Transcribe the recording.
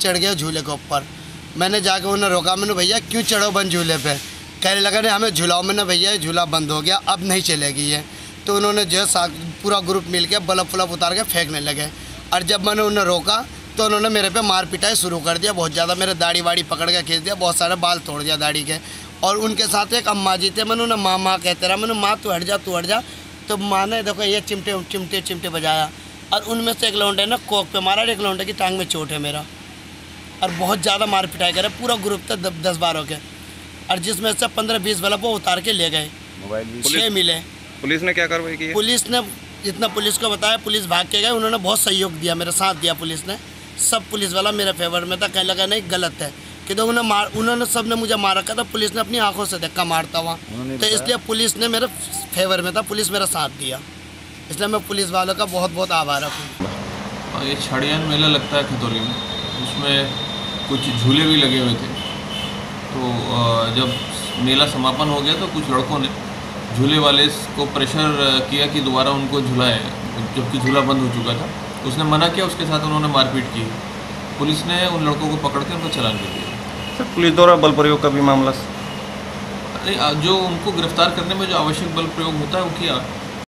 चढ़ गया झूले के ऊपर। मैंने जाकर उन्हें रोका, मैंने भैया क्यों चढ़ो बंद झूले पे? कहने लगा नहीं हमें झूलाओ। मैंने भैया ये झूला बंद हो गया, अब नहीं चलेगी ये। तो उन्होंने जो है पूरा ग्रुप मिल के बल्ब फलब उतार के फेंकने लगे। और जब मैंने उन्हें रोका तो उन्होंने मेरे पे मार पिटाई शुरू कर दिया बहुत ज़्यादा। मेरे दाढ़ी वाड़ी पकड़ के खींच दिया, बहुत सारे बाल तोड़ दिया दाढ़ी के। और उनके साथ एक अम्मा जी थे, मैंने उन्हें माँ माँ कहते रहा, मैंने माँ तू हट जा तू हट जा। तो माँ ने देखो ये चिमटे चिमटे चिमटे बजाया। और उनमें से एक लौंडे ने कोक पे मारा, एक लौंडे की टांग में चोट है मेरा। और बहुत ज़्यादा मार पिटाई करे, पूरा ग्रुप था 10-12 के। और जिसमें से 15-20 बल्ब वो उतार के ले गए, 6 मिले। पुलिस ने क्या कार्रवाई की है? पुलिस ने जितना पुलिस को बताया, पुलिस भाग के गए, उन्होंने बहुत सहयोग दिया, मेरा साथ दिया पुलिस ने। सब पुलिस वाला मेरे फेवर में था, कहने लगा नहीं गलत है कि तो उन्होंने सब ने मुझे मार रखा था। पुलिस ने अपनी आंखों से धक्का मारता हुआ, तो इसलिए पुलिस ने मेरे फेवर में था, पुलिस मेरा साथ दिया, इसलिए मैं पुलिस वालों का बहुत बहुत आभार हूँ। ये छाड़ियान मेला लगता है खतौली में, उसमें कुछ झूले भी लगे हुए थे। तो जब मेला समापन हो गया तो कुछ लड़कों ने झूले वाले को प्रेशर किया कि दोबारा उनको झुलाएं, जबकि झूला बंद हो चुका था। उसने मना किया, उसके साथ उन्होंने मारपीट की। पुलिस ने उन लड़कों को पकड़ के उनको चालान कर दिया। सर पुलिस द्वारा बल प्रयोग का भी मामला? जो उनको गिरफ्तार करने में जो आवश्यक बल प्रयोग होता है वो किया।